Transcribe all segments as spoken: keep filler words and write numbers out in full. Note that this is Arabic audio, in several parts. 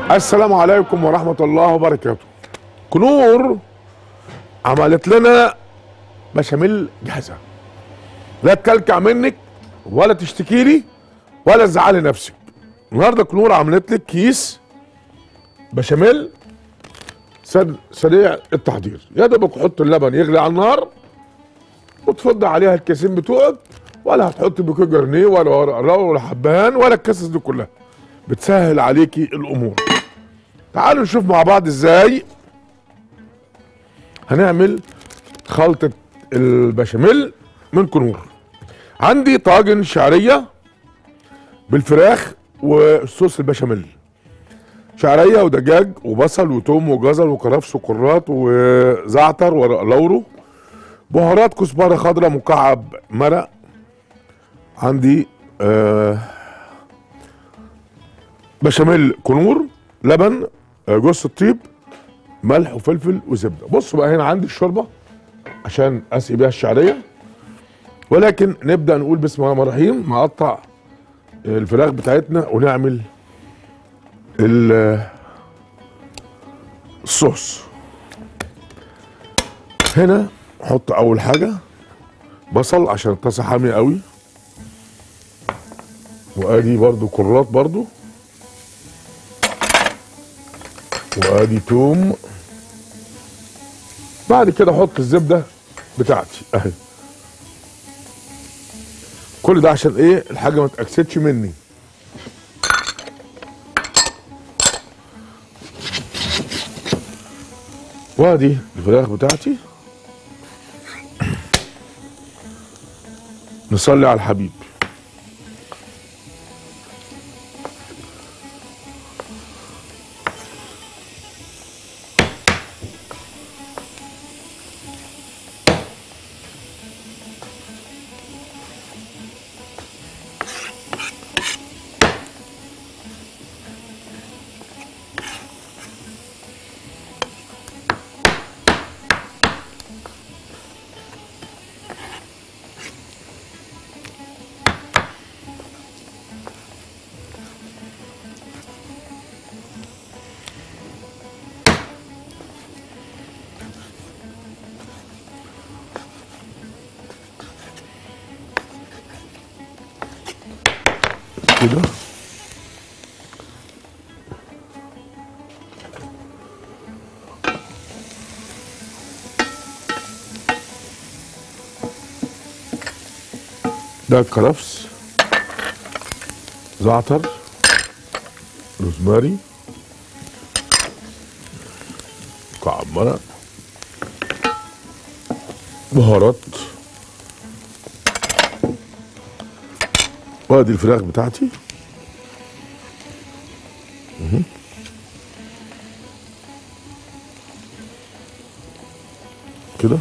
السلام عليكم ورحمة الله وبركاته. كنور عملت لنا بشاميل جاهزة، لا تكلكع منك ولا تشتكي لي ولا تزعلي نفسك. النهارده كنور عملت لك كيس بشاميل سريع التحضير، يا دوبك تحط اللبن يغلي على النار وتفضي عليها الكيسين بتوعك، ولا هتحط بوكيه جرنيه ولا ورق لورا ولا حبهان ولا القصص دي كلها، بتسهل عليكي الامور. تعالوا نشوف مع بعض ازاي هنعمل خلطة البشاميل من كنور. عندي طاجن شعرية بالفراخ والصوص البشاميل، شعرية ودجاج وبصل وتوم وجزر وكرفس وكرات وزعتر ورق لورو، بهارات كزبرة خضراء، مكعب مرق، عندي آه بشاميل كنور، لبن، جوز الطيب، ملح وفلفل وزبده. بصوا بقى هنا عندي الشوربه عشان اسقي بيها الشعريه، ولكن نبدا نقول بسم الله الرحمن الرحيم. نقطع الفراخ بتاعتنا ونعمل الصوص. هنا نحط اول حاجه بصل عشان الطاسه حاميه قوي، وادي برضو كرات برضو، وادي توم. بعد كده احط الزبده بتاعتي اهي. كل ده عشان ايه؟ الحاجه ما تاكسدش مني. وادي الفراخ بتاعتي. نصلي على الحبيب. كده ده كرفس، زعتر، روزماري، مكعب مرق، بهارات، وادي الفراخ بتاعتي اهي كده.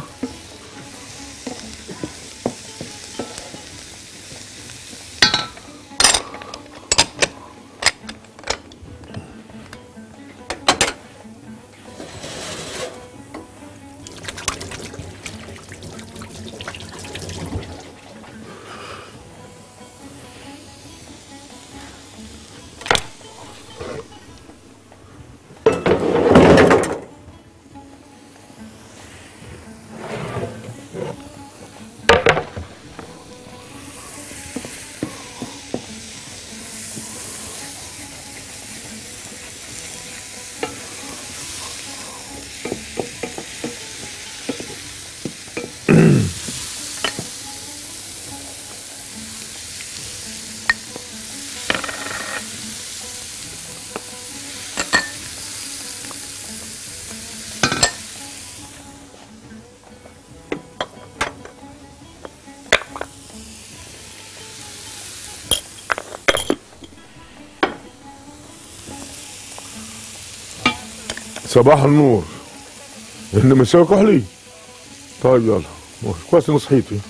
صباح النور، ان مساء كحلي. طيب يلا، كويس اني صحيتي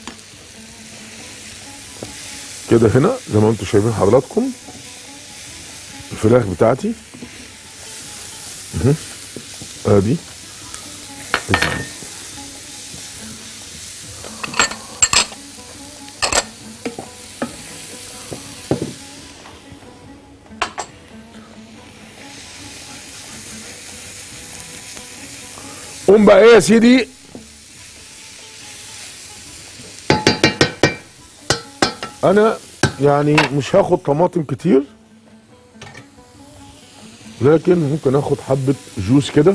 كده. هنا زي ما انتم شايفين حضراتكم الفراخ بتاعتي اهي، ادي نقوم بقى ايه يا سيدي، انا يعني مش هاخد طماطم كتير، لكن ممكن اخد حبة جوز كده.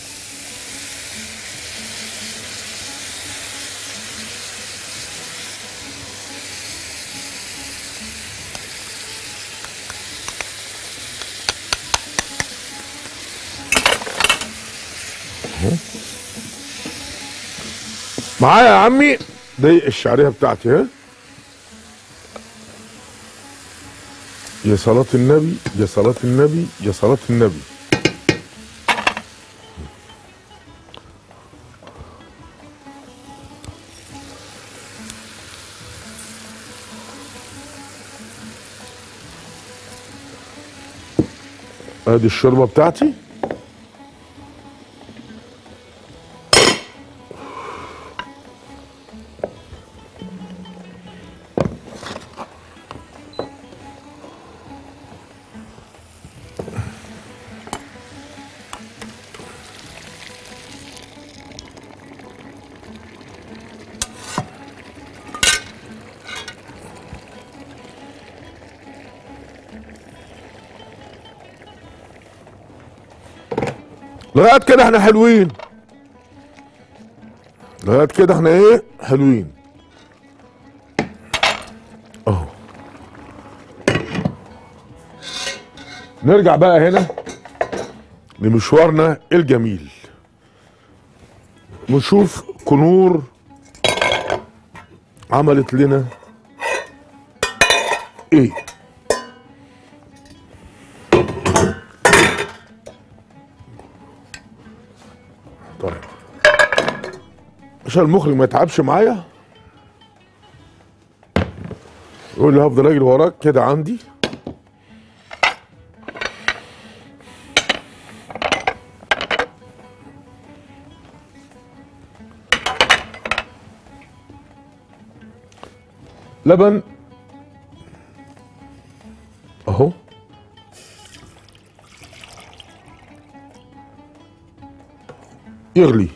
معايا يا عمي دي الشعريه بتاعتي اهي. يا صلاة النبي يا صلاة النبي يا صلاة النبي. ادي الشوربه بتاعتي. لغايه كده احنا حلوين، لغايه كده احنا ايه حلوين اهو. نرجع بقى هنا لمشوارنا الجميل ونشوف كنور عملت لنا ايه. طيب عشان المخرج ما يتعبش معايا يقول لي هفضل اجري وراك كده، عندي لبن اهو، يغلي.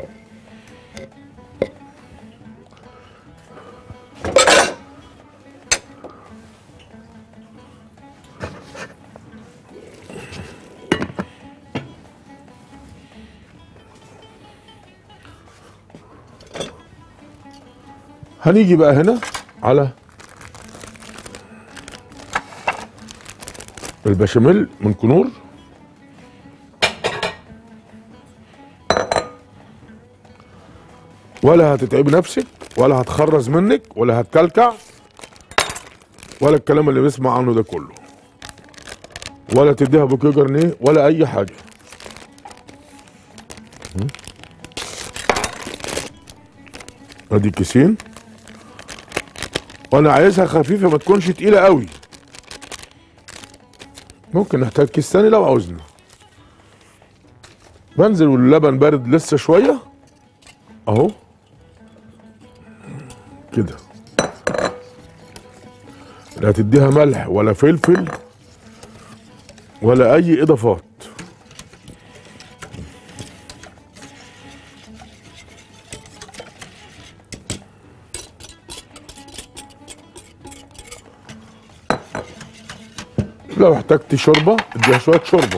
هنيجي بقى هنا على البشاميل من كنور. ولا هتتعبي نفسك ولا هتخرز منك ولا هتكلكع ولا الكلام اللي بنسمع عنه ده كله، ولا تديها بوكيه جرنيه ولا اي حاجه. ادي كيسين، وانا عايزها خفيفه ما تكونش تقيله قوي. ممكن نحتاج كيس تاني لو عاوزنا. بنزل واللبن بارد لسه شويه اهو كده. لا تديها ملح ولا فلفل ولا اي اضافات. لو احتجت شوربه اديها شويه شوربه.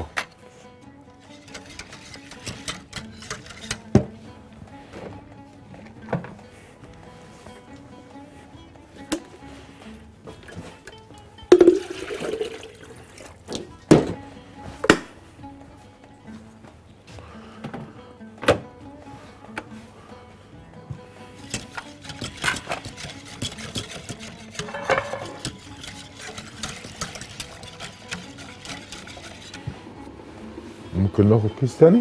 ممكن ناخد كيس تاني.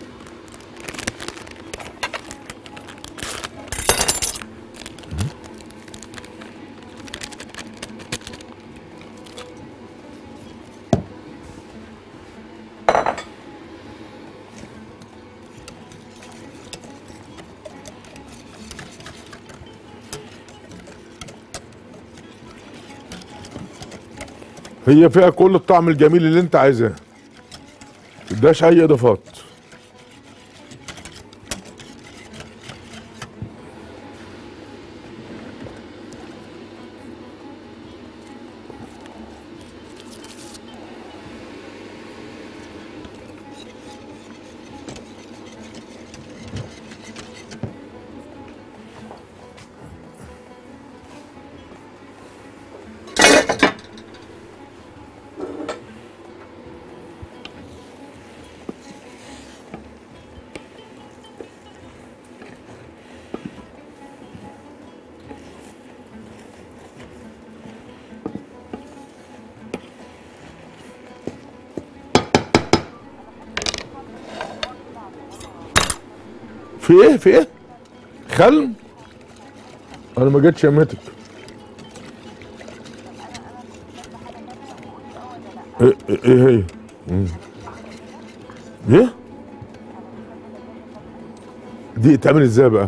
هي فيها كل الطعم الجميل اللي انت عايزاه، متديهاش اي اضافات. في ايه في ايه خل؟ انا ما جيتش يمتك. ايه ايه, إيه هي؟ مم. ايه؟ دي تعمل ازاي بقى؟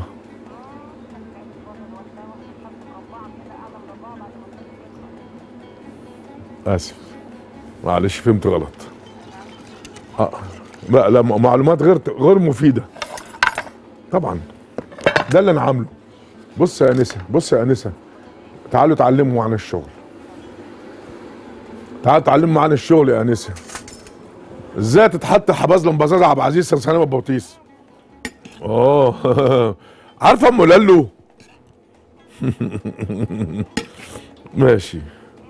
اسف معلش فهمت غلط. اه لا لا معلومات غير غير مفيده طبعا. ده اللي انا عامله. بص يا انسه بص يا انسه، تعالوا اتعلموا عن الشغل. تعالوا اتعلموا معانا الشغل يا انسه. ازاي تتحط حباز لمبازاز عبد العزيز سرسانه بالبطيس. اه عارفه ام لالو؟ ماشي.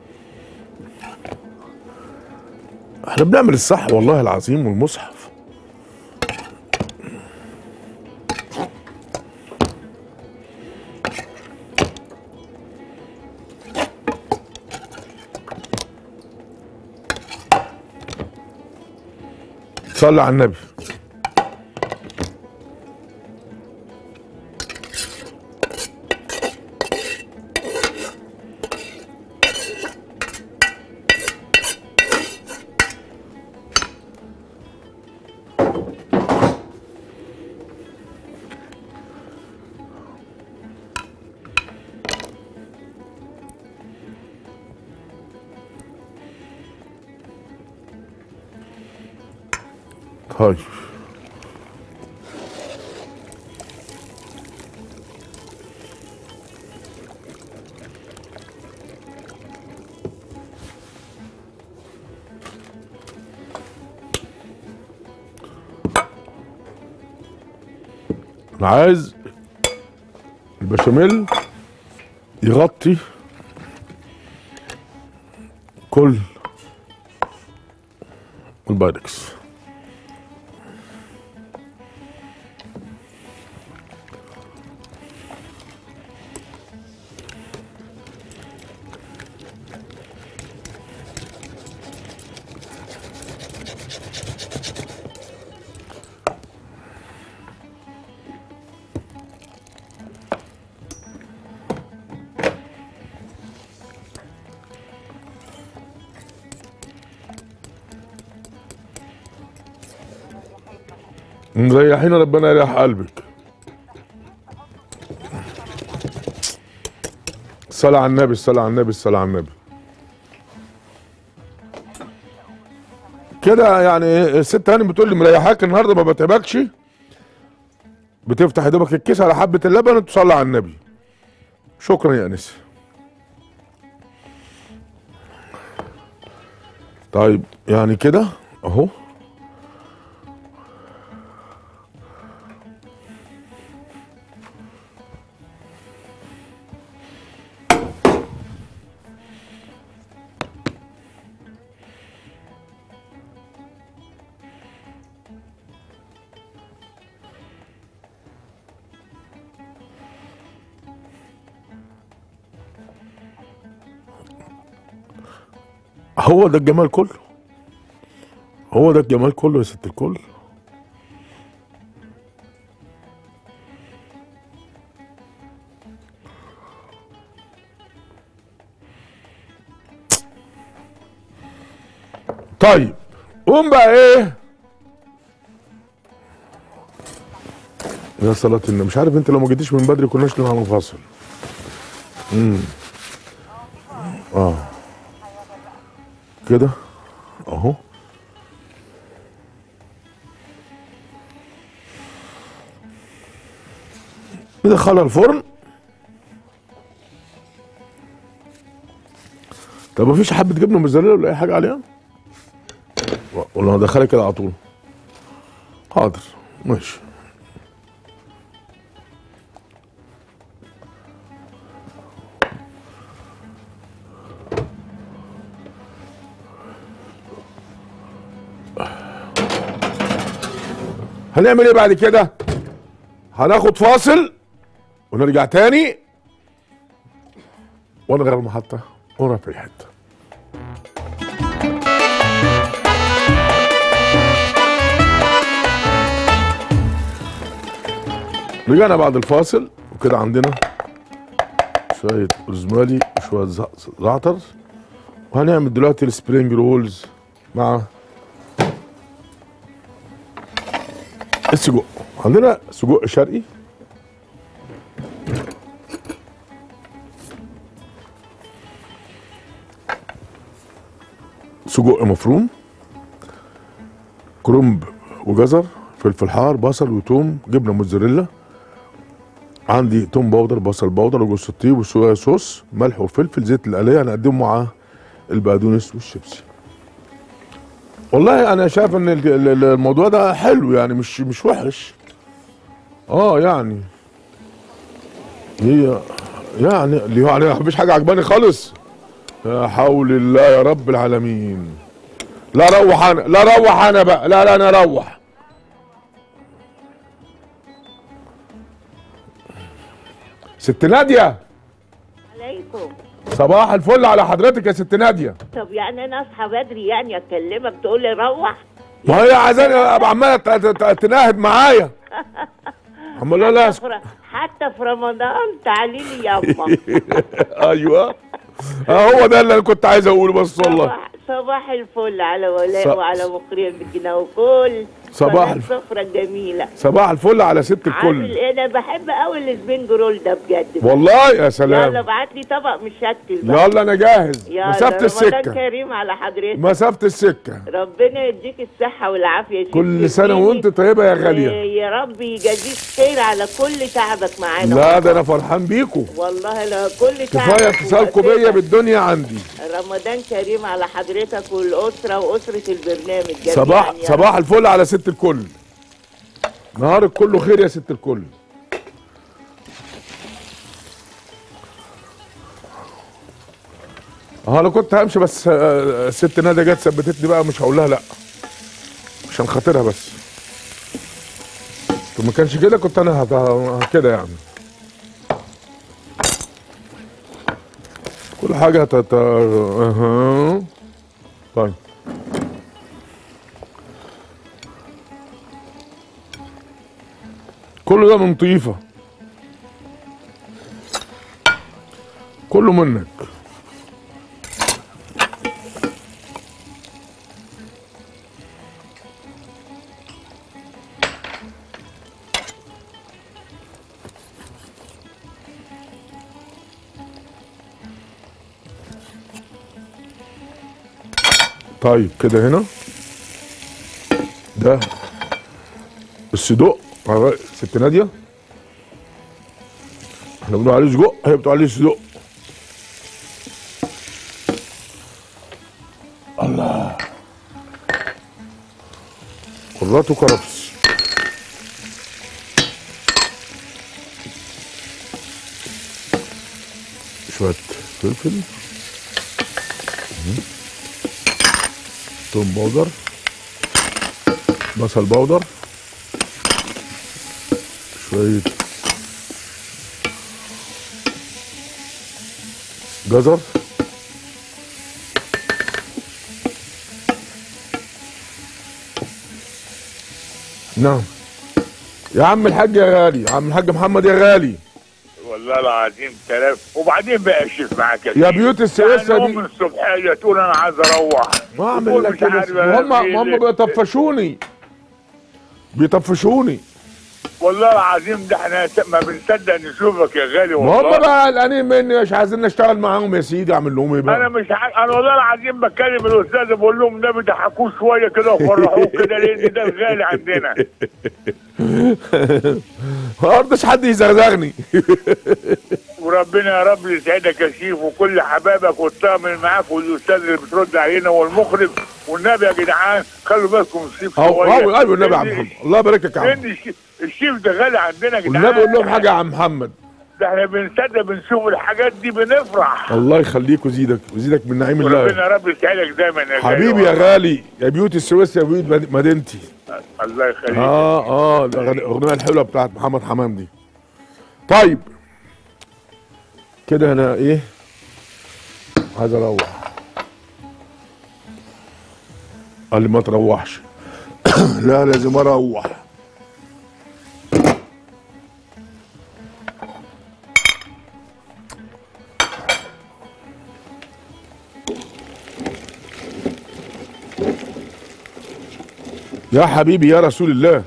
احنا بنعمل الصح والله العظيم والمصحف. صلي على النبي. هاي انا عايز البشاميل يغطي كل البايركس. مريحين ربنا يريح قلبك. الصلاة على النبي الصلاة على النبي الصلاة على النبي. كده يعني الست هاني بتقول لي مريحاك النهارده ما بتعبكش، بتفتح يا دوبك الكيس على حبة اللبن وتصلي على النبي. شكرا يا انسه. طيب يعني كده اهو. هو ده الجمال كله، هو ده الجمال كله يا ست الكل. طيب قوم بقى ايه يا صلاة النبي. مش عارف انت لو ما جيتيش من بدري كناش نعمل فاصل. امم اه كده اهو. ندخلها الفرن. طب مفيش حبة جبنة موزاريلا ولا أي حاجة عليها؟ ولا هدخلها كده على طول؟ حاضر ماشي. هنعمل ايه بعد كده؟ هناخد فاصل ونرجع تاني ونغير المحطة ونروح في حتة. رجعنا بعد الفاصل وكده عندنا شويه روزماري وشويه زعتر، وهنعمل دلوقتي السبرينج رولز مع السجق. عندنا سجق شرقي، سجق مفروم، كرنب وجزر، فلفل حار، بصل وتوم، جبنه موتزاريلا، عندي توم باودر، بصل باودر، وجوز الطيب، وصويا صوص، ملح وفلفل، زيت القليه. هنقدمه مع البقدونس والشيبسي. والله انا شايف ان الموضوع ده حلو، يعني مش مش وحش. اه يعني هي يعني اللي هو يعني مفيش حاجه عجباني خالص. يا حول الله يا رب العالمين. لا روح انا، لا روح انا بقى، لا لا انا اروح. ست ناديه. عليكم. صباح الفل على حضرتك يا ست ناديه. طب يعني انا اصحى بدري يعني اكلمك تقول لي روح؟ ما هي عايزاني ابقى عماله تناهد معايا. عمال لا لا حتى في رمضان تعالي لي ياما. ايوه هو ده اللي انا كنت عايز اقوله بس والله. صباح, صباح الفل على ولاء ص... وعلى مقرين بالجنة وكل صباح السفرة الجميلة. صباح الفل على ست الكل. انا بحب قوي السبينج رول ده بجد. والله يا سلام. يلا ابعت لي طبق مشكل بقى. يلا انا جاهز. مسافة السكة. رمضان كريم على حضرتك. مسافة السكة. ربنا يديك الصحة والعافية يا كل سنة وانت طيبة يا غالية. يا رب يجازيك خير على كل تعبك معانا. لا ده انا فرحان بيكم والله. لا كل تعبك. كفاية اتصالكم بيا بالدنيا عندي. رمضان كريم على حضرتك والأسرة وأسرة البرنامج. صباح يعني صباح الفل على ست الكل. نهارك كله خير يا ست الكل. اه انا كنت همشي بس الست ناديه جت ثبتتني بقى، مش هقول لها لا عشان خاطرها بس. طب ما كانش كده كنت انا كده يعني. كل حاجه هتت اها. طيب كله ده من طيفه، كله منك. طيب كده هنا ده الصدوق ست ناديه، احنا بنقول عليه سجق، هي بتقول عليه صدوق. الله قراته كرفس. شويه فلفل، توم باودر، بصل باودر، شوية جزر، نعم يا عم الحاج يا غالي، يا عم الحاج محمد يا غالي. والله العظيم كلام. وبعدين بقى اشوف معاك يا بيوت السويسه يعني دي من الصبحيه تقول انا عايز اروح. ما اعمل لك كده، هم هم بيطفشوني بيطفشوني والله العظيم. ده احنا ما بنصدق نشوفك يا غالي والله. ما هم بقى قلقانين مني، مش عايزين نشتغل معاهم يا سيدي. اعمل لهم ايه بقى؟ انا مش ع... انا والله العظيم بكلم الاستاذ بقول لهم ده بيضحكوه شويه كده وفرحوه كده لان ده الغالي عندنا. ما رضاش حد يزغزغني. وربنا يا رب يسعدك يا شيف وكل حبايبك والطاقم معاك والاستاذ اللي بترد علينا والمخرج والنبي يا جدعان خلوا بالكم الشيف شويه. ايوه ايوه النبي يا عم محمد، الله يبارك لك يا عم. لان الشيف ده غالي عندنا يا جدعان. والنبي قول لهم حاجه يا عم محمد. ده احنا بنصدق بنشوف الحاجات دي بنفرح. الله يخليك ويزيدك ويزيدك من نعيم الله. ربنا يا رب يسعدك دايما يا حبيبي يا غالي، يا بيوت السويس يا بيوت مدينتي. الله يخليك. اه اه الاغنيه الحلوه بتاعت محمد حمام دي. طيب كده انا ايه عايز اروح. قال لي ما تروحش. لا لازم اروح. يا حبيبي يا رسول الله.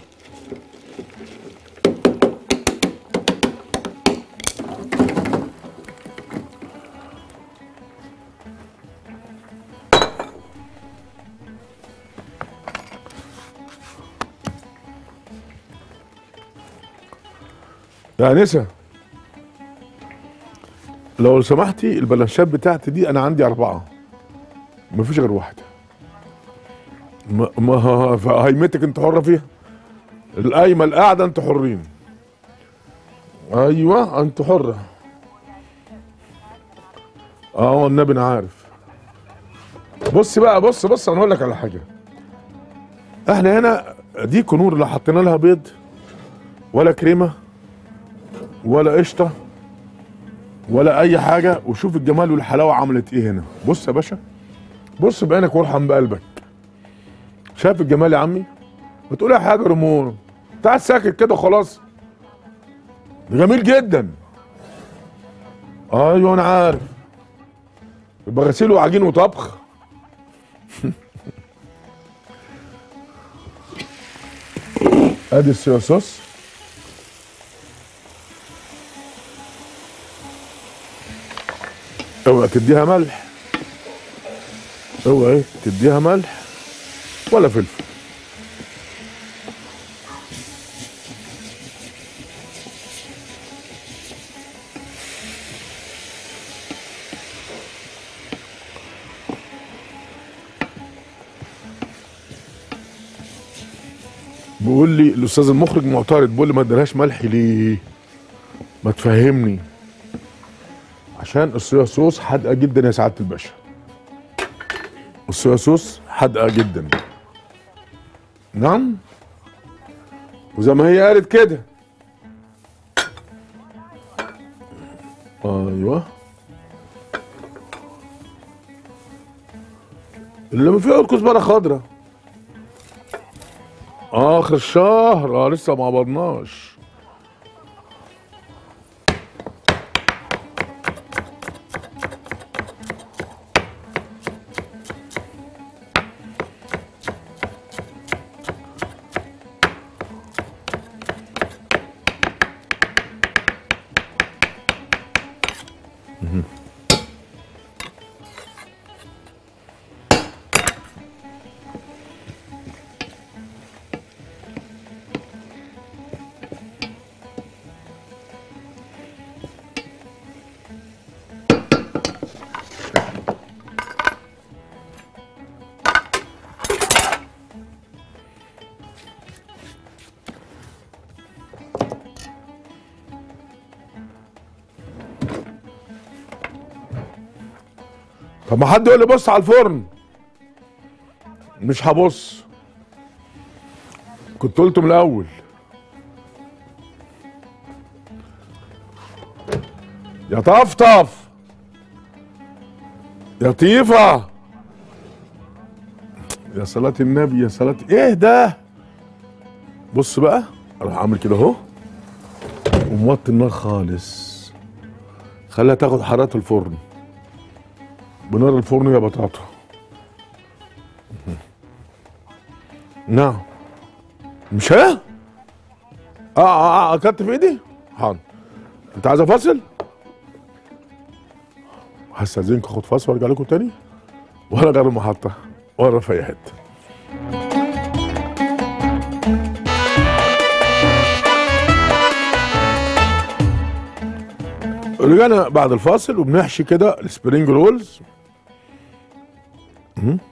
يا انسه لو سمحتي البلانشات بتاعتي دي انا عندي اربعه مفيش غير واحده. ما ما هيمتك انت حره فيها. القايمه القاعده انت حرين. ايوه انت حره. اه والنبي انا عارف. بص بقى بص بص انا هقول لك على حاجه. احنا هنا دي كنور لا حطينا لها بيض ولا كريمه ولا قشطه ولا اي حاجه. وشوف الجمال والحلاوه عملت ايه هنا. بص يا باشا بص بعينك وارحم بقلبك. شايف الجمال يا عمي؟ ما تقول اي حاجه رمون. تعال ساكت كده خلاص. جميل جدا. ايوه انا عارف. يبقى غسيل وعجين وطبخ. ادي الصويا صوص. اوعى تديها ملح. اوعى تديها ملح ولا فلفل. بيقول لي الاستاذ المخرج معترض بيقول لي ما ادالهاش ملح ليه؟ ما تفهمني. عشان الصويا صوص حادقه جدا يا سعاده الباشا. الصويا صوص حادقه جدا. نعم وزي ما هي قالت كده. ايوه اللي ما فيها كزبره خضراء. اخر الشهر اه لسه ما قبضناش. طب ما حد يقول لي بص على الفرن. مش هبص. كنت قلته من الاول. يا طفطف يا طيفه يا صلاة النبي يا صلاة ايه ده؟ بص بقى اروح اعمل كده اهو وموطي النار خالص. خليها تاخد حرارة الفرن بنار الفرن يا بطاطا. نعم مش ها؟ اه اه اه اكلت في ايدي؟ حاضر. انت عايز افاصل؟ هستأذنكم اخد فاصل وارجع لكم تاني ولا غير المحطة ولا في اي حتة. رجعنا بعد الفاصل وبنحشي كده السبرينج رولز. مم.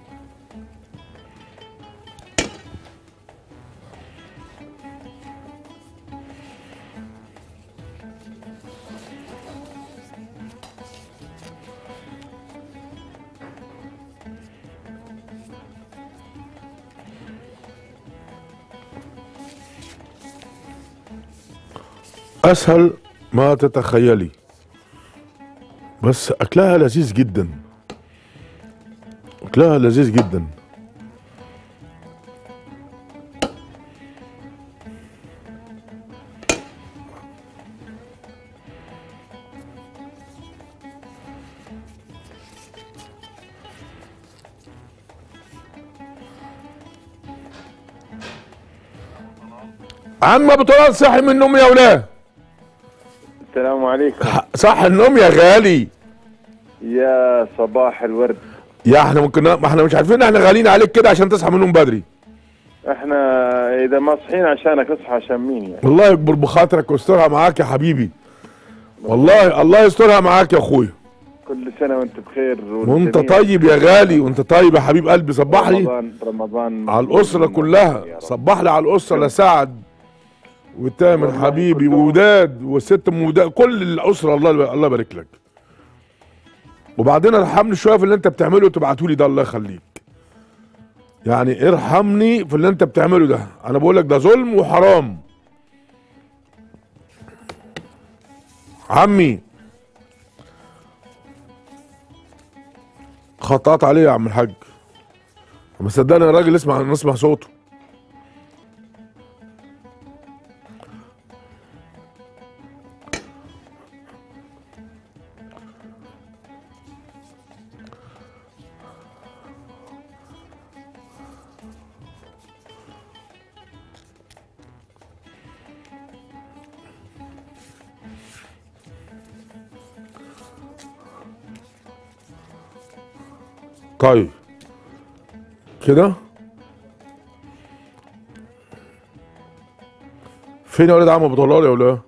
اسهل ما تتخيلي بس اكلها لذيذ جدا. اكلها لذيذ جدا. عم ابو طلال صحي من النوم يا ولاد؟ السلام عليكم. صح النوم يا غالي؟ يا صباح الورد. يا احنا ممكن ما احنا مش عارفين احنا غاليين عليك كده عشان تصحى من النوم بدري. احنا اذا ما صحينا عشانك تصحى عشان مين يعني؟ الله يكبر بخاطرك ويسترها معاك يا حبيبي. والله الله يسترها معاك يا اخويا. كل سنه وانت بخير وانت طيب يا غالي، وانت طيب يا حبيب قلبي. صبح لي رمضان رمضان على الاسره كلها، صبح لي على الاسره لسعد وتامر حبيبي ووداد والست ام وداد، كل الاسره. الله الله يبارك لك. وبعدين ارحمني شويه في اللي انت بتعمله وتبعته لي ده، الله يخليك. يعني ارحمني في اللي انت بتعمله ده، انا بقول لك ده ظلم وحرام. عمي خطأت عليه يا عم الحاج، ما صدقني يا راجل اسمع نسمع صوته. طيب كده فين يا ولاد عم ابو طلال يا ولاد؟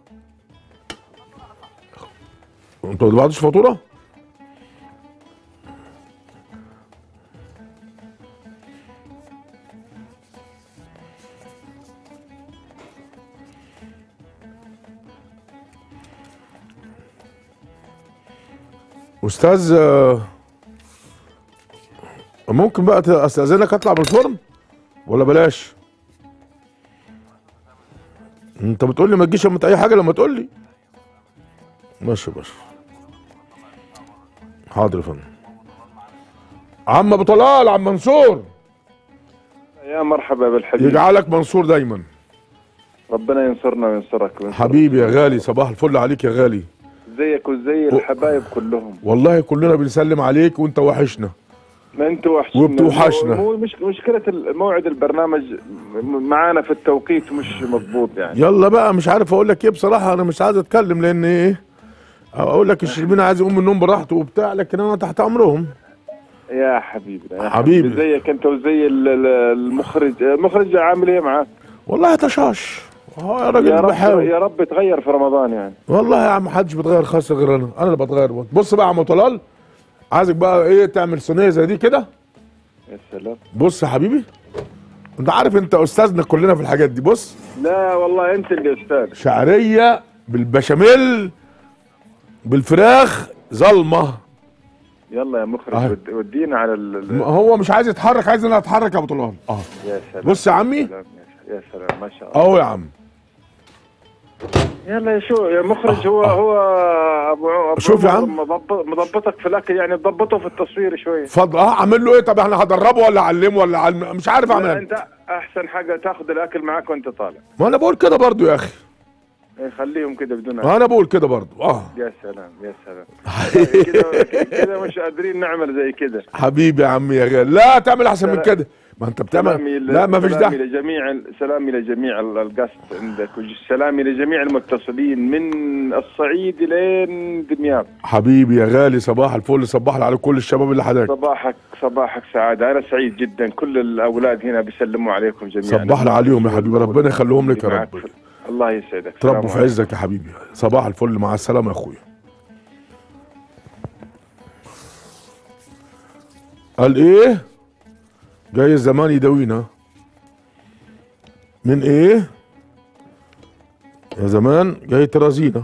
انتوا ما دفعتوش فاتوره؟ استاذ ممكن بقى استاذنك اطلع من الفرن ولا بلاش؟ انت بتقول لي ما تجيش اما اي حاجه لما تقول لي. ماشي يا باشا. حاضر يا فندم. عم ابو طلال، عم منصور. يا مرحبا بالحبيب. يجعلك منصور دايما. ربنا ينصرنا وينصرك, وينصرك. حبيبي يا غالي، صباح الفل عليك يا غالي. زيك وزي الحبايب كلهم. والله كلنا بنسلم عليك وانت وحشنا. ما انتوا وحشنا وبتوحشنا. مو مش مشكله موعد البرنامج معانا في التوقيت مش مضبوط يعني. يلا بقى مش عارف اقول لك ايه بصراحه، انا مش عايز اتكلم لان ايه اقول لك الشربيني عايز يقوم من النوم براحته وبتاع، لكن انا تحت امرهم. يا حبيبي يا حبيبي, حبيبي زيك انت وزي المخرج. المخرج عامل ايه معاك؟ والله تشاش هو يا راجل. يا رب بحاول. يا رب تغير في رمضان يعني. والله يا عم محدش بيتغير خالص غير انا، انا اللي بتغير. بص بقى يا عم طلال، عايزك بقى ايه تعمل صينيه زي دي كده. يا سلام. بص يا حبيبي، انت عارف انت استاذنا كلنا في الحاجات دي. بص لا والله انت اللي استاذ. شعريه بالبشاميل بالفراخ ظلمه. يلا يا مخرج ودينا على ال هو مش عايز يتحرك، عايز انا اتحرك يا ابو طلال. اه يا سلام. بص يا عمي. يا سلام يا سلام ما شاء الله. اهو يا عم. يلا يا شو يا مخرج. هو آه. هو ابو ابو شوف يا عم مضبط مضبطك في الاكل يعني، تضبطه في التصوير شويه. اتفضل. اه اعمل له ايه؟ طب احنا هدربه ولا اعلمه ولا علم... مش عارف اعمل ايه. انت احسن حاجه تاخذ الاكل معاك وانت طالع. ما انا بقول كده برضو يا اخي. خليهم كده بدون ما انا بقول كده برضو. اه يا سلام يا سلام. كده كده مش قادرين نعمل زي كده. حبيبي يا عمي يا غالي. لا تعمل احسن من كده. ما انت بتعمل. لا ما فيش داعي. سلامي لجميع سلامي لجميع القصد عندك، وسلامي لجميع المتصلين من الصعيد لين دمياط. حبيبي يا غالي صباح الفل. صباح على كل الشباب اللي حداك. صباحك صباحك سعاده. انا سعيد جدا. كل الاولاد هنا بيسلموا عليكم جميعا. صباح عليهم يا حبيبي، ربنا يخليهم لك يا رب. الله يسعدك. تربوا في عزك يا حبيبي. صباح الفل. مع السلامه يا اخويا. قال ايه؟ جاي الزمان يداوينا من ايه؟ يا زمان جاي ترازينا.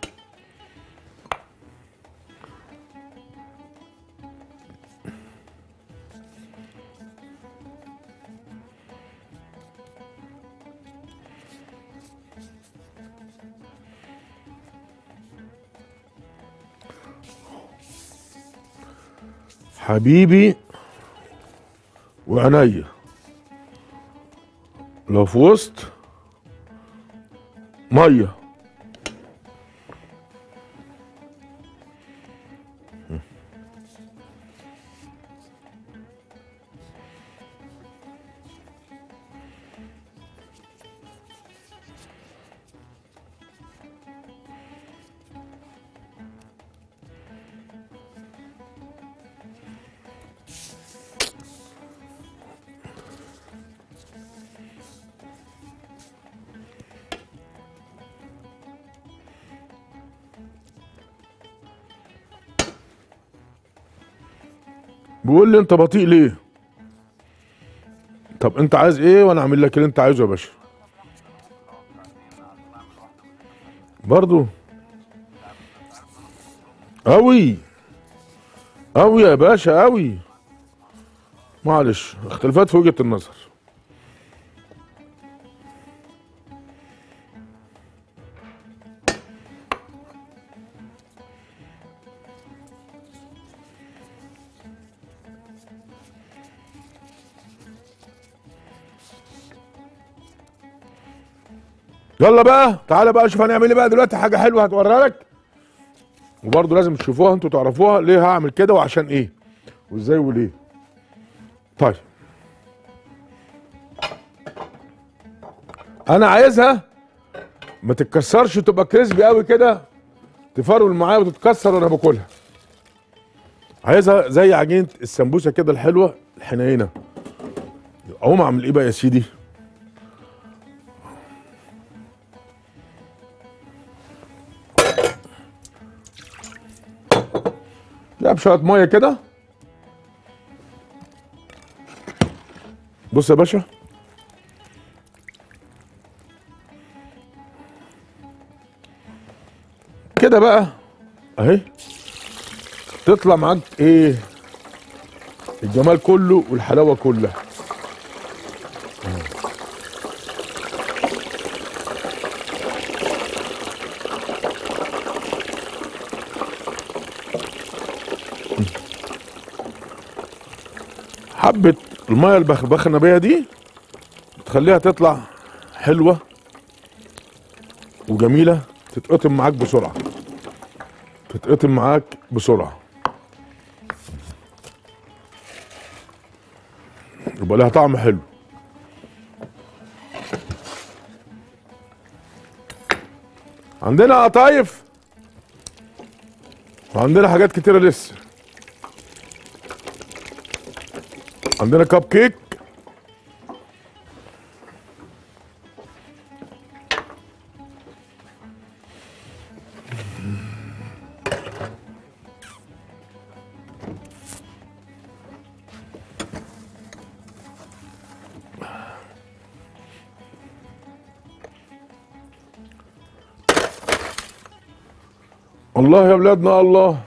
حبيبي وعنيا لو في وسط ميه بيقول لي انت بطيء ليه؟ طب انت عايز ايه وانا اعمل لك اللي انت عايزه يا باشا. برضو اوي اوي يا باشا اوي. معلش اختلافات في وجهة النظر. يلا بقى تعالى بقى شوف هنعمل ايه بقى دلوقتي. حاجه حلوه هتوريها لك، وبرضه لازم تشوفوها انتوا تعرفوها ليه هعمل كده وعشان ايه وازاي وليه. طيب انا عايزها ما تتكسرش، تبقى كريسبي قوي كده تفرول معايا وتتكسر وانا باكلها. عايزها زي عجينه السمبوسه كده الحلوه الحنينه. اقوم اعمل ايه بقى يا سيدي؟ لا بشويه ميه كده. بص يا باشا كده بقى اهي تطلع معاك ايه الجمال كله والحلاوه كلها. حبه الميه البخبخنا بيها دي تخليها تطلع حلوه وجميله، تتقطم معاك بسرعه تتقطم معاك بسرعه، يبقى لها طعم حلو. عندنا قطايف وعندنا حاجات كتيره لسه. عندنا كاب كيك، الله يا بلادنا الله.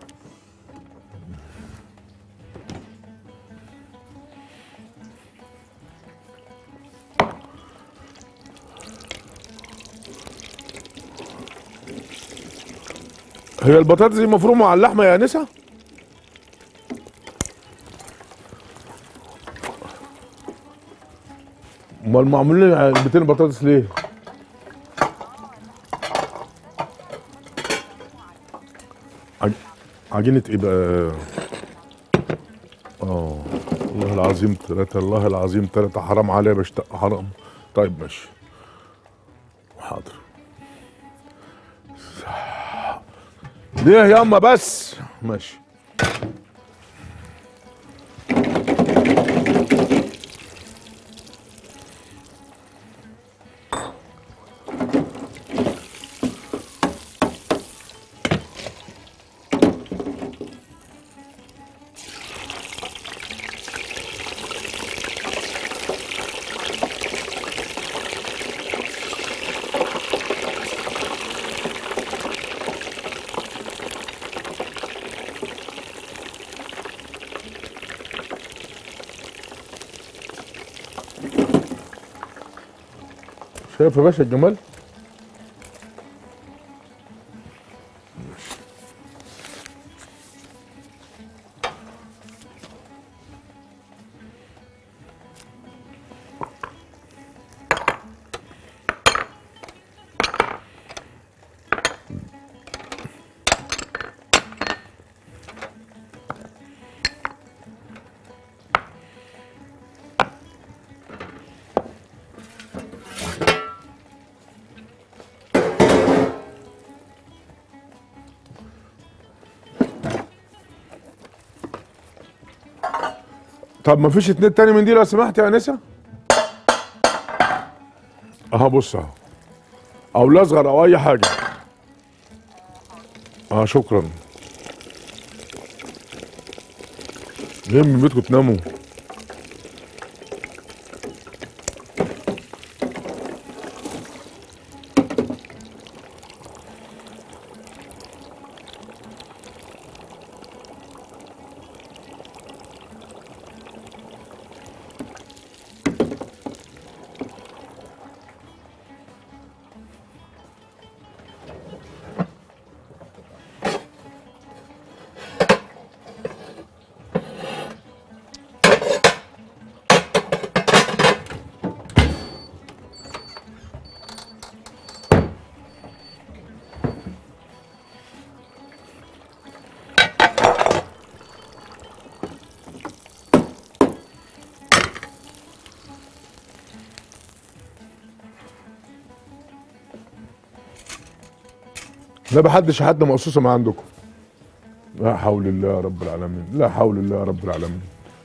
هي البطاطس دي مفرومه على اللحمه يا انسه؟ امال معمولين علبتين البطاطس ليه؟ عجينة ايه بقى؟ اه والله العظيم ثلاثة، الله العظيم ثلاثة، حرام عليا بشتق حرام. طيب ماشي حاضر. ليه ياما بس؟ ماشي. شايف يا باشا الجمال؟ طب ما فيش اتنين تاني من دي لو سمحت يا انسه؟ اها بص اهو، او الاصغر او اي حاجه. اه شكرا. جايين من بيتكم تناموا. لا بحدش حد مقصوصه ما عندكم. لا حول الله يا رب العالمين، لا حول الله يا رب العالمين.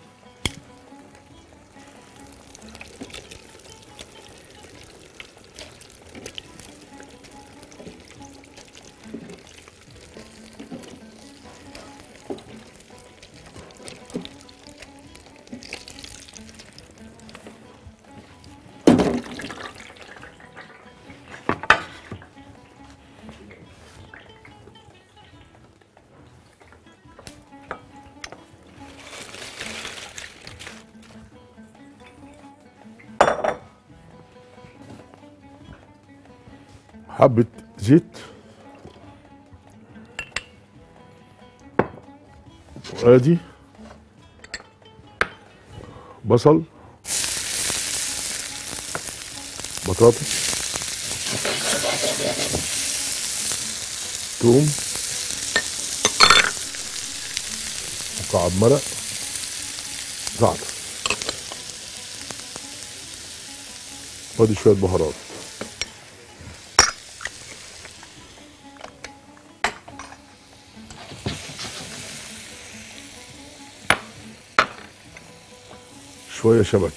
حبة زيت وادي بصل بطاطس توم مكعب مرق زعتر وادي شوية بهارات. شوية شبت.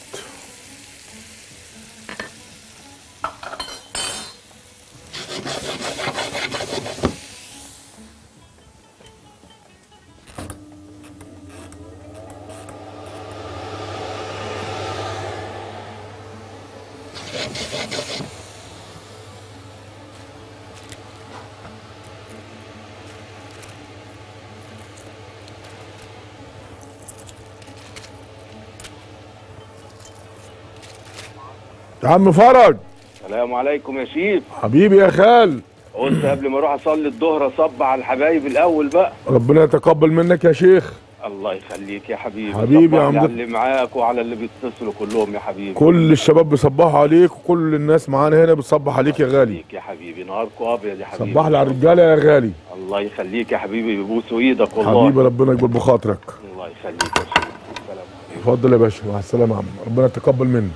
يا عم فرج. السلام عليكم يا شيف. حبيبي يا خال. قلت قبل ما اروح اصلي الظهر اصب على الحبايب الاول بقى. ربنا يتقبل منك يا شيخ. الله يخليك يا حبيبي. حبيبي يا عم على اللي معاك وعلى اللي بيتصلوا كلهم يا حبيبي. كل الشباب بيصبحوا عليك وكل الناس معانا هنا بتصبح عليك يا غالي. يخليك يا حبيبي، نهاركم ابيض يا حبيبي. صبح لي على الرجاله يا غالي. الله يخليك يا حبيبي، بيبوسوا ايدك والله. حبيبي ربنا يكبر بخاطرك. الله يخليك يا شيخ. السلام عليكم. اتفضل يا باشا، مع السلامه يا عم، ربنا يتقبل منك.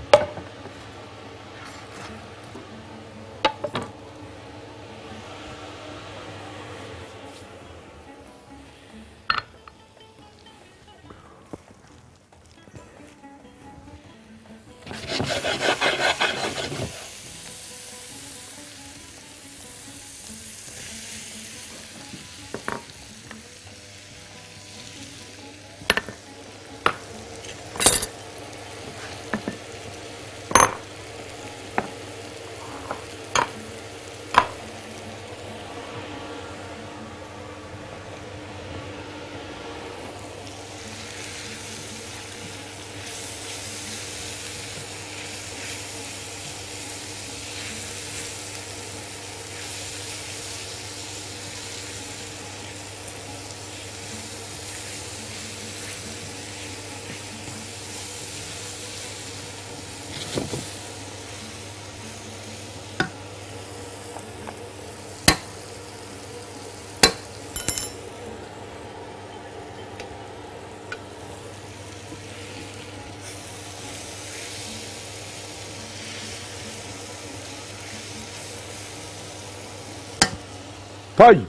طيب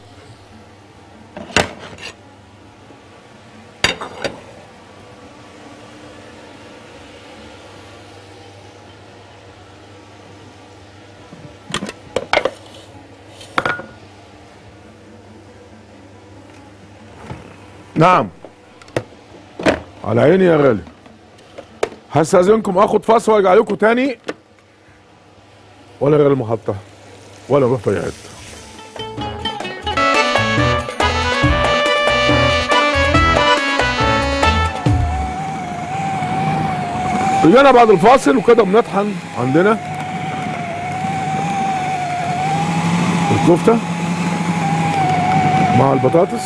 نعم على عيني يا غالي. هستأذنكم اخد فاصل وارجع لكم تاني، ولا غير المحطة ولا نروح في أي حتة. رجعنا بعد الفاصل وكده بنطحن عندنا الكفتة مع البطاطس.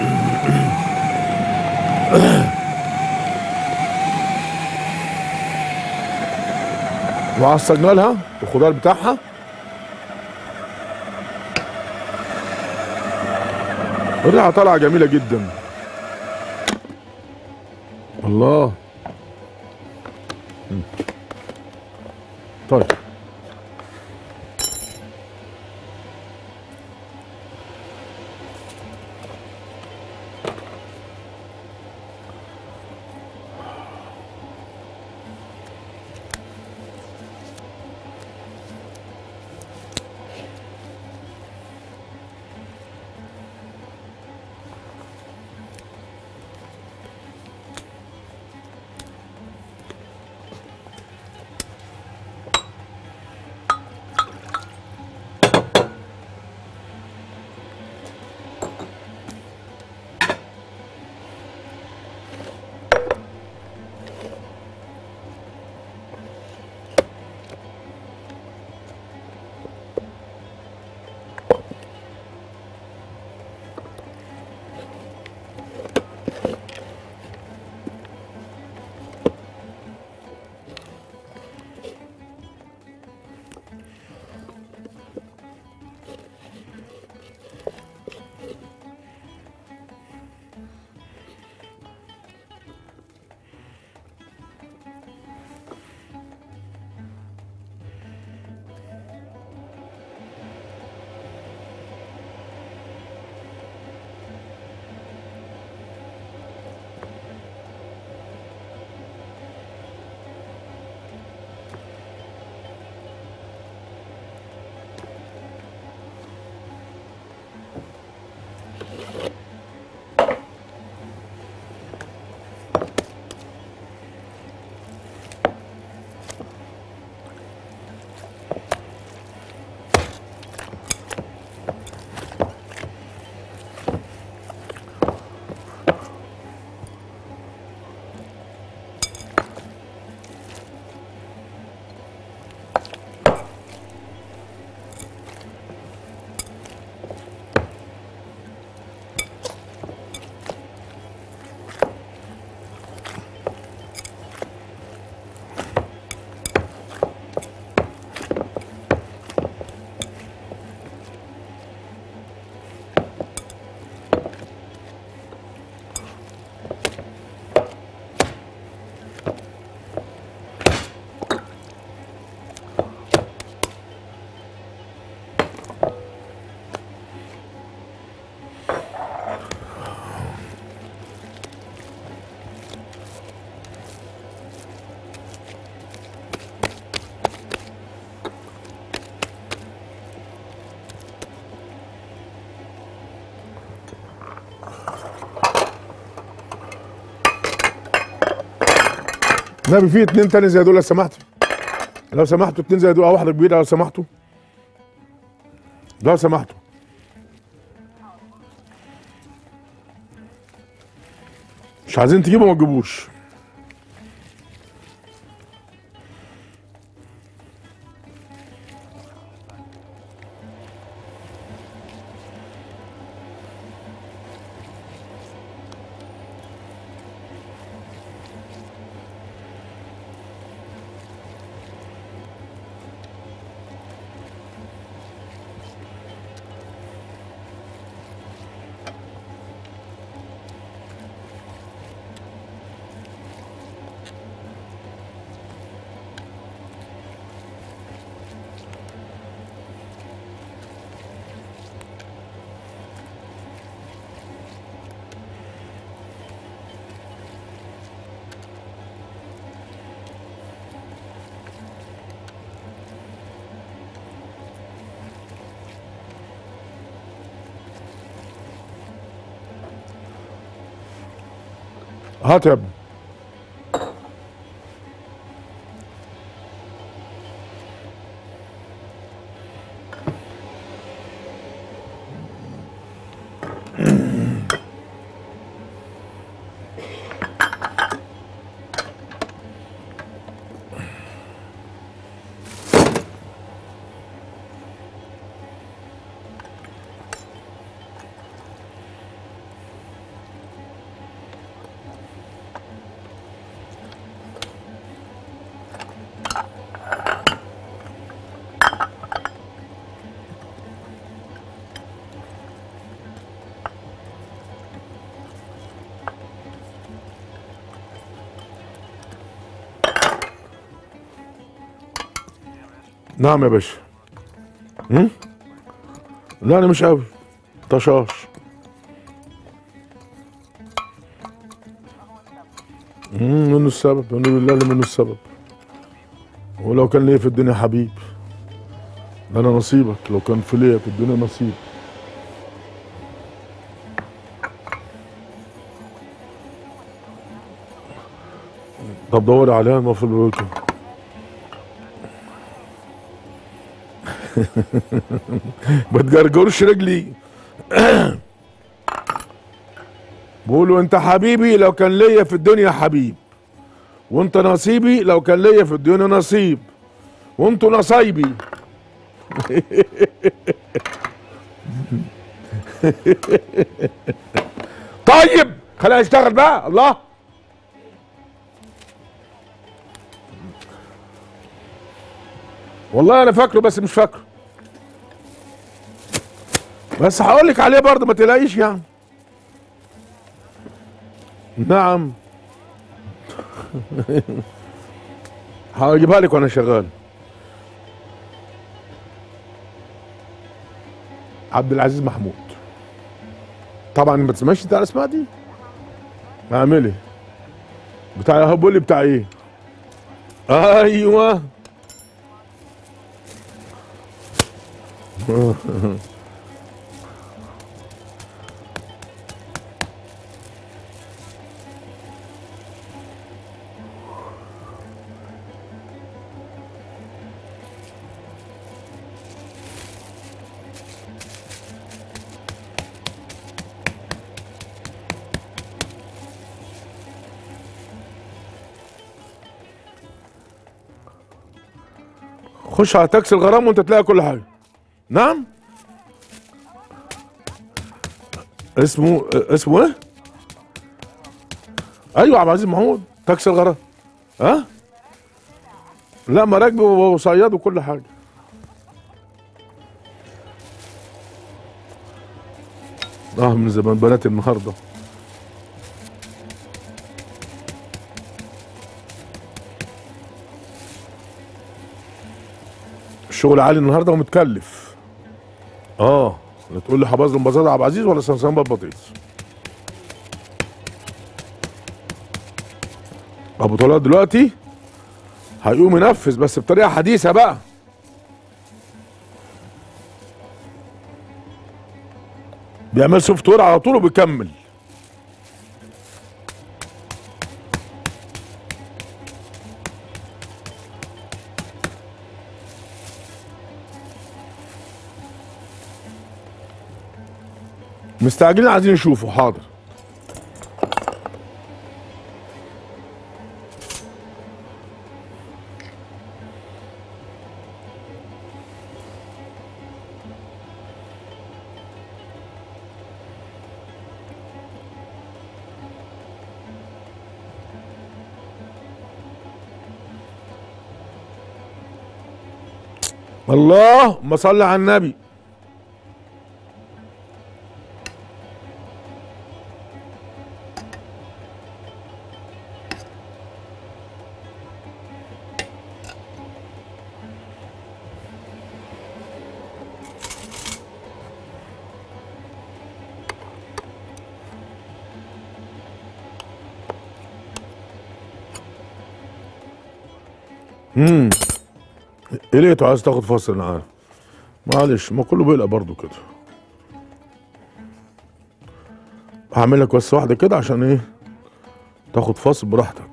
وعصجنا لها الخضار بتاعها. الريحة طالعة جميلة جدا. الله. طيب نبي في اتنين تاني زي دول لو سمحتوا، لو سمحتوا اتنين زي دول او واحده كبيره لو سمحتوا، لو سمحتوا. مش عايزين تجيبوا ما تجيبوش. هات يا ابني. نعم يا باشا. هم؟ لا انا مش قوي طشاش. امم منه السبب، منه بالله اللي منه السبب. ولو كان ليا في الدنيا حبيب، ده انا نصيبك لو كان في ليا في الدنيا نصيب. طب دوري عليها ما في الوجه. ما تجرجرش رجلي. بقولوا انت حبيبي لو كان ليا في الدنيا حبيب، وانت نصيبي لو كان ليا في الدنيا نصيب، وانتوا نصايبي. طيب خلينا نشتغل بقى. الله والله انا فاكره بس مش فاكره، بس هقول لك عليه برضه ما تلاقيش يعني. نعم. هجيبها لك وانا شغال. عبد العزيز محمود. طبعا ما تسمعش انت الاسماء دي. اعملي بتاع هو بيقول لي بتاع ايه؟ ايوه. خش على تاكسي الغرام وانت تلاقي كل حاجه. نعم. اسمه اسمه ايه؟ ايوه عبد العزيز محمود تاكسي الغرام. ها؟ لا مراكبي وصياد وكل حاجه. اه من زمان بنات النهارده. الشغل عالي النهارده ومتكلف. اه لا تقول لي حباظ المبازات عبد العزيز ولا سمسم بطاطس. ابو طلال دلوقتي هيقوم ينفذ بس بطريقه حديثه بقى. بيعمل سوفت وير على طول وبيكمل. مستعجلين عايزين نشوفه. حاضر. اللهم صل على النبي. امم ايه لقيته عايز تاخد فاصل؟ انا عارف معلش ما كله بيقلق برضه كده. هعمل لك بس واحده كده عشان ايه تاخد فاصل براحتك.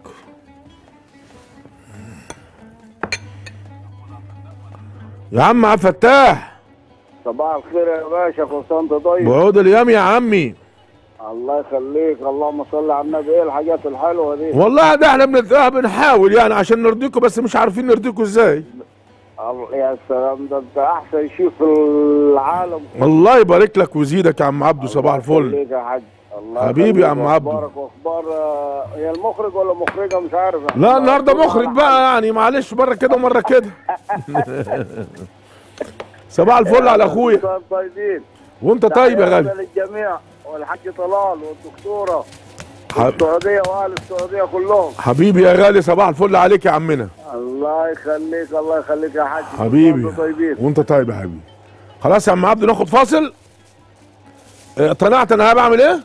يا عم عبد الفتاح صباح الخير يا باشا، كل سنه وانت طيب. بعود الايام يا عمي. الله يخليك، اللهم صل على النبي. ايه الحاجات الحلوه دي؟ والله ده احنا بنت- بنحاول يعني عشان نرضيكم بس مش عارفين نرضيكم ازاي. الله يا سلام، ده انت احسن شيء في العالم. الله يبارك لك ويزيدك يا عم عبده. صباح الفل. الله يخليك يا حاج. الله حبيبي يا عم عبده. اخبارك واخبار هي المخرج ولا مخرجه مش عارف. لا النهارده مخرج بقى يعني معلش، مره كده ومره كده. صباح الفل على اخويا. طيبين وانت طيب يا غالي. للجميع والحاج طلال والدكتوره السعوديه واهل السعوديه كلهم. حبيبي يا غالي، صباح الفل عليك يا عمنا. الله يخليك الله يخليك يا حاج. حبيبي وانتم طيبين. وانت طيب يا حبيبي. خلاص يا عم عبده ناخد فاصل. اقتنعت انا بعمل ايه؟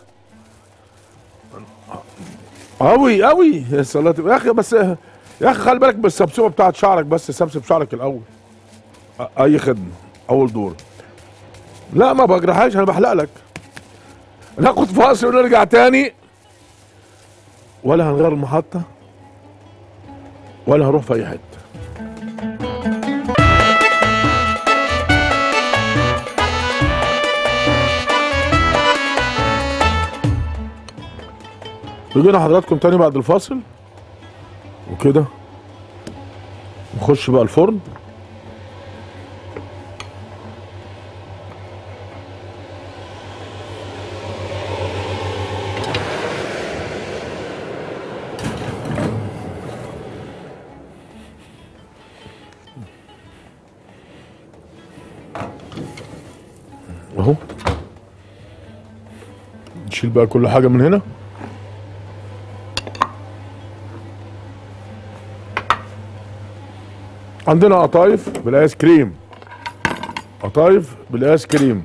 قوي قوي يا صلاة يا اخي. بس يا اخي خلي بالك بالسبسوبه بتاعت شعرك، بس سبسب شعرك الاول. اي خدمه اول دور. لا ما بجرحهاش، انا بحلق لك. ناخد فاصل ونرجع تاني. ولا هنغير المحطه ولا هروح في اي حته. رجعنا حضراتكم تاني بعد الفاصل وكده. نخش بقى الفرن. اهو نشيل بقى كل حاجة من هنا. عندنا قطايف بالايس كريم، قطايف بالايس كريم.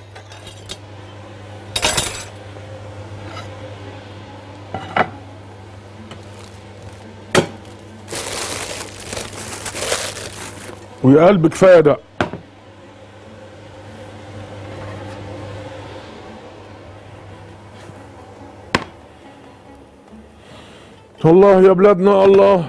ويا قلب كفايه ده. الله يا بلادنا الله.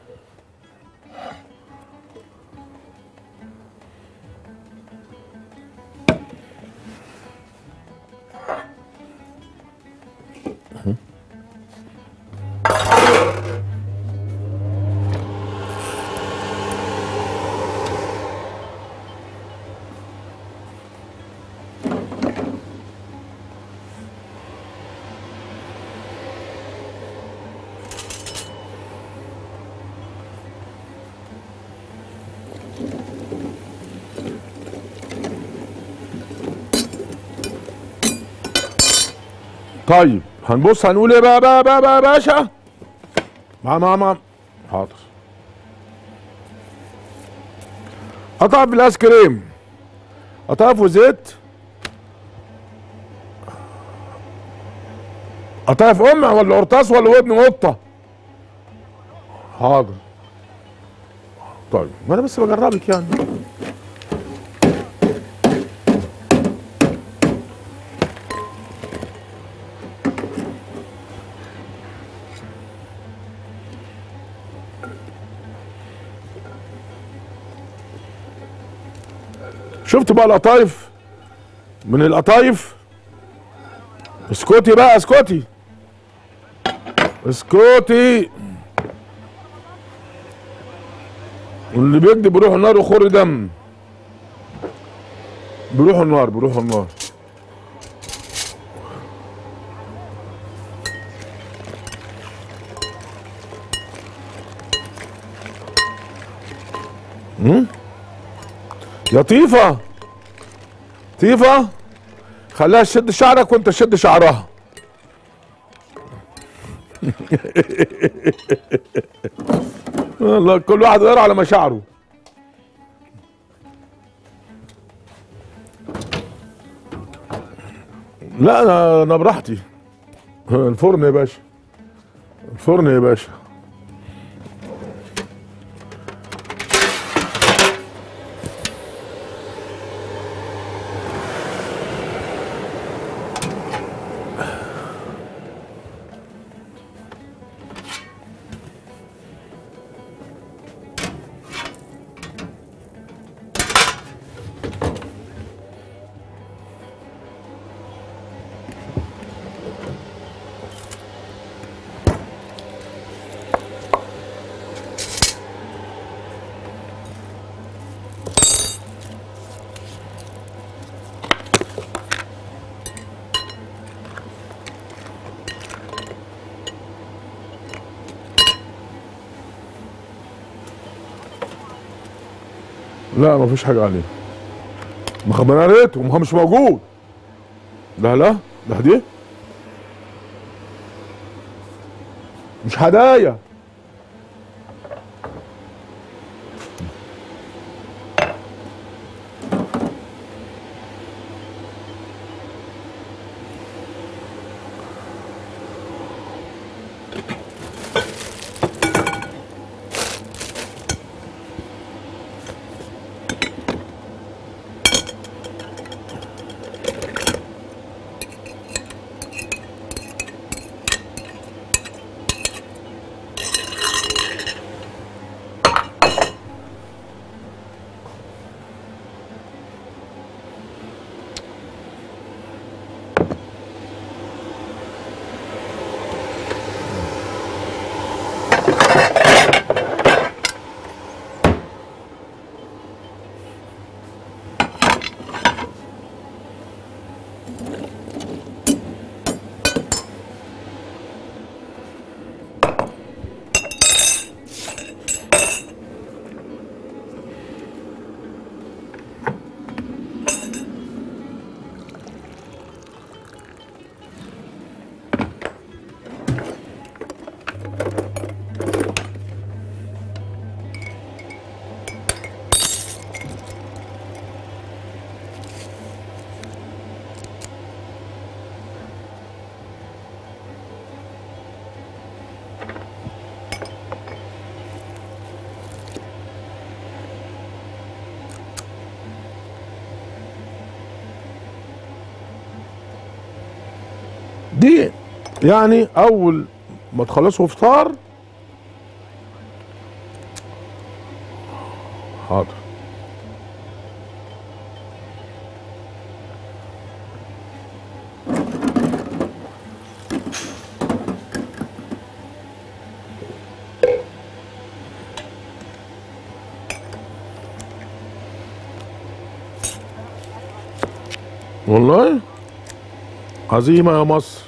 طيب هنبص هنقول ايه بقى بقى بقى بقى يا باشا؟ مع مع مع حاضر. قطع بالايس كريم، قطع في زيت، قطع في قمع ولا قرطاس ولا ودن قطه؟ حاضر. طيب ما انا بس بجربك يعني. شفت بقى القطايف؟ من القطايف اسكتي بقى اسكتي اسكتي. واللي بيكذب بيروح النار وخر دم. بيروح النار بيروح النار. امم يا طيفة طيفة خليها تشد شعرك وانت تشد شعرها. والله كل واحد يقرا على مشاعره. لا انا انا براحتي. الفرن يا باشا، الفرن يا باشا. لا مفيش حاجة عليه. ما انا قريته ما هو مش موجود. لا لا ده دي مش هدايا. دي يعني اول ما تخلصوا فطار. حاضر. والله عظيمة يا مصر.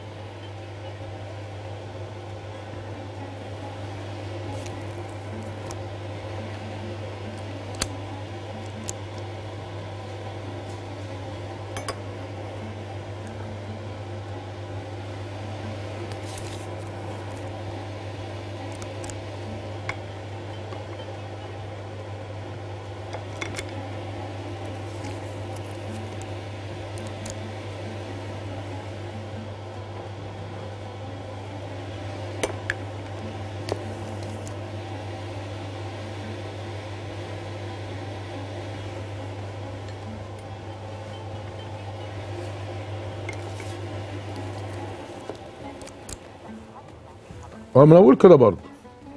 اه، ما انا بقول كده برضه.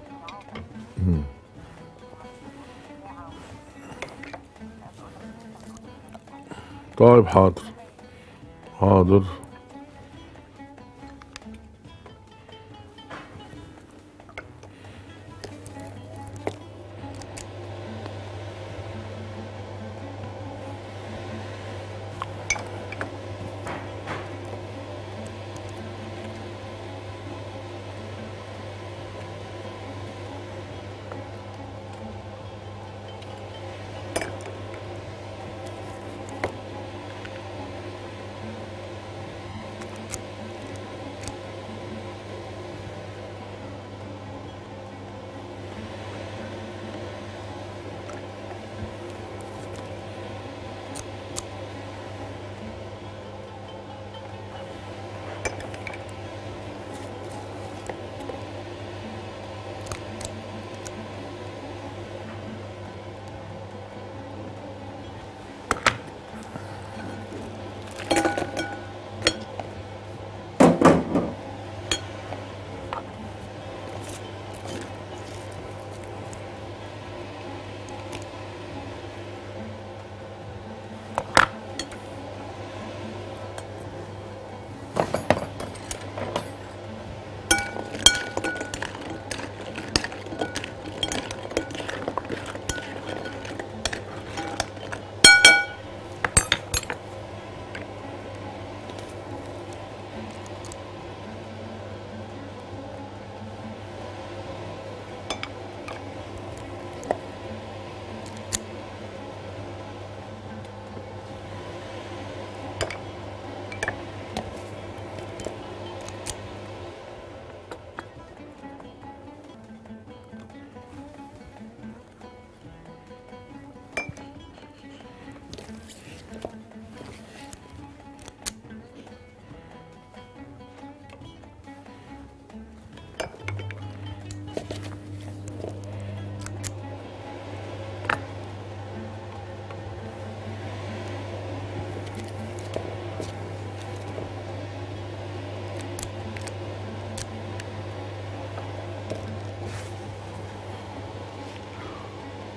طيب حاضر حاضر.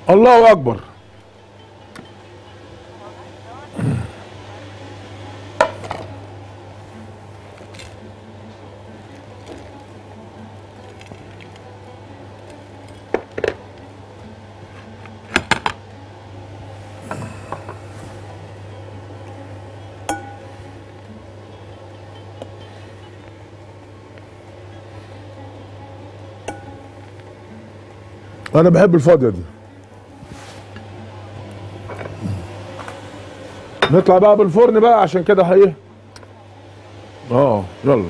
الله اكبر. انا بحب الفاضيه دي. نطلع بقى بالفرن بقى عشان كده ايه. اه يلا.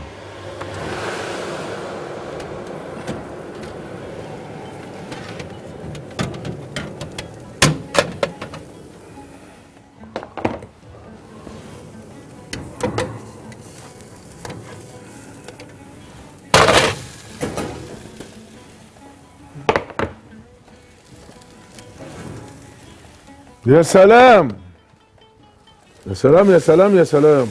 يا سلام يا سلام يا سلام يا سلام.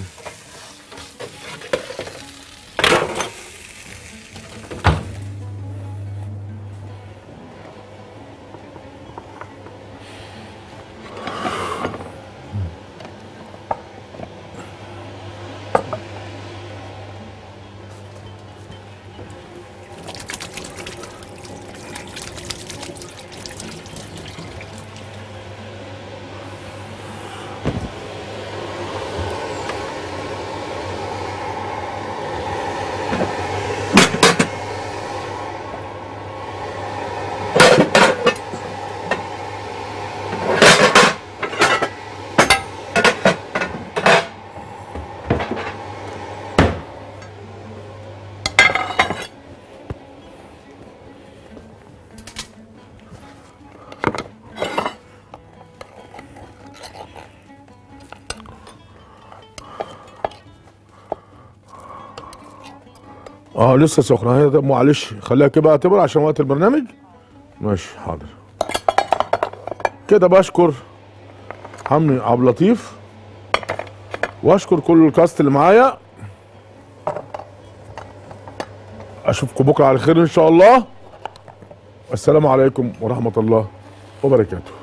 اه لسه سخنه هي. معلش خليها كده بقى تبرد عشان وقت البرنامج. ماشي حاضر. كده بشكر عمي عبد اللطيف واشكر كل الكاست اللي معايا. اشوفكم بكره على خير ان شاء الله. السلام عليكم ورحمه الله وبركاته.